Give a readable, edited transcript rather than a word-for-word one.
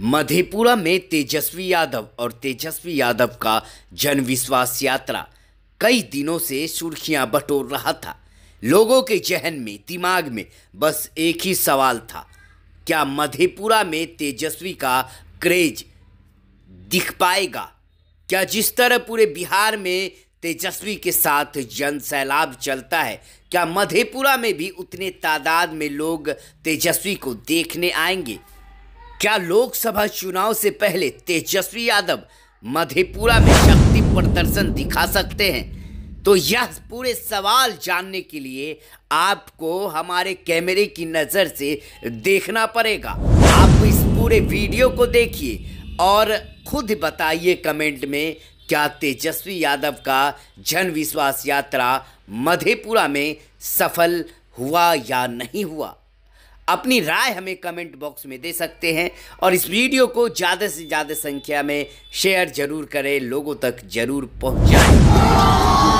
मधेपुरा में तेजस्वी यादव और तेजस्वी यादव का जन विश्वास यात्रा कई दिनों से सुर्खियां बटोर रहा था। लोगों के जहन में, दिमाग में बस एक ही सवाल था, क्या मधेपुरा में तेजस्वी का क्रेज दिख पाएगा? क्या जिस तरह पूरे बिहार में तेजस्वी के साथ जन सैलाब चलता है, क्या मधेपुरा में भी उतने तादाद में लोग तेजस्वी को देखने आएंगे? क्या लोकसभा चुनाव से पहले तेजस्वी यादव मधेपुरा में शक्ति प्रदर्शन दिखा सकते हैं? तो यह पूरे सवाल जानने के लिए आपको हमारे कैमरे की नज़र से देखना पड़ेगा। आप इस पूरे वीडियो को देखिए और खुद बताइए कमेंट में, क्या तेजस्वी यादव का जन विश्वास यात्रा मधेपुरा में सफल हुआ या नहीं हुआ? अपनी राय हमें कमेंट बॉक्स में दे सकते हैं और इस वीडियो को ज़्यादा से ज़्यादा संख्या में शेयर जरूर करें, लोगों तक जरूर पहुंचाएं।